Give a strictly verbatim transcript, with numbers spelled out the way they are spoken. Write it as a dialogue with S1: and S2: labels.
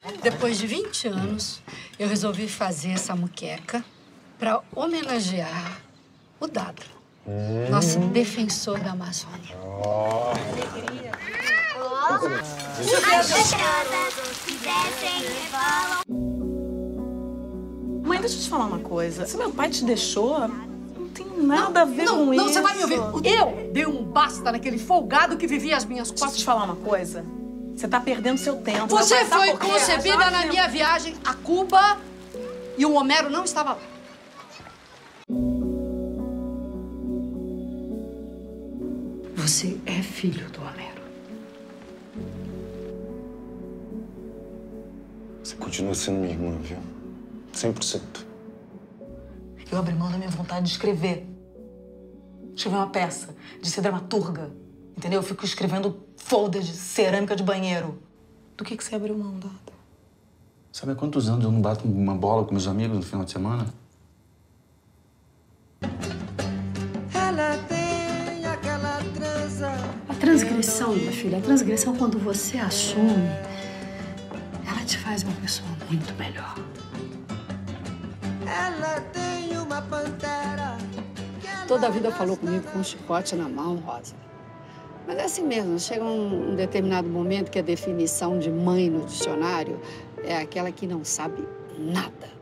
S1: Depois de vinte anos, eu resolvi fazer essa muqueca para homenagear o Dado, hum. nosso defensor da Amazônia. Oh. Alegria.
S2: Mãe, deixa eu te falar uma coisa. Se meu pai te deixou, não tem nada não, a ver
S1: não,
S2: com
S1: não,
S2: isso.
S1: Não, você vai me ouvir. Eu dei um basta naquele folgado que vivia às minhas costas.
S2: Posso te falar uma coisa? Você tá perdendo seu tempo.
S1: Você foi concebida na minha viagem a Cuba e o Homero não estava lá. Você é filho do Homero.
S3: Você continua sendo minha irmã, viu? cem por cento.
S2: Eu abri mão da minha vontade de escrever. Escrever uma peça, de ser dramaturga. Entendeu? Eu fico escrevendo folder de cerâmica de banheiro. Do que que você abriu mão, Dado?
S4: Sabe há quantos anos eu não bato uma bola com meus amigos no final de semana?
S5: Ela tem aquela trança.
S1: A transgressão, minha filha, a transgressão quando você assume, ela te faz uma pessoa muito melhor.
S5: Ela tem uma pantera.
S1: Toda a vida falou comigo com um chicote na mão, Rosa. Mas é assim mesmo, chega um, um determinado momento que a definição de mãe no dicionário é aquela que não sabe nada.